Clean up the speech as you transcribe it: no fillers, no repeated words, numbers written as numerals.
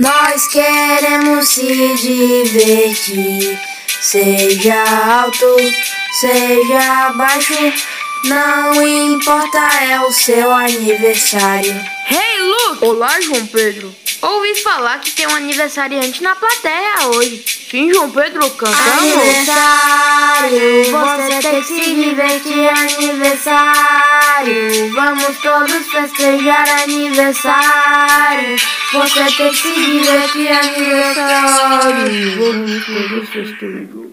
Nós queremos se divertir, seja alto, seja baixo, não importa, é o seu aniversário. Hey, Luke! Olá, João Pedro. Ouvi falar que tem um aniversariante na plateia hoje. Sim, João Pedro, cantamos? Aniversário, você tem que se divertir, aniversário. Vamos todos festejar aniversário. Você tem que se divertir, aniversário. Vamos todos festejar.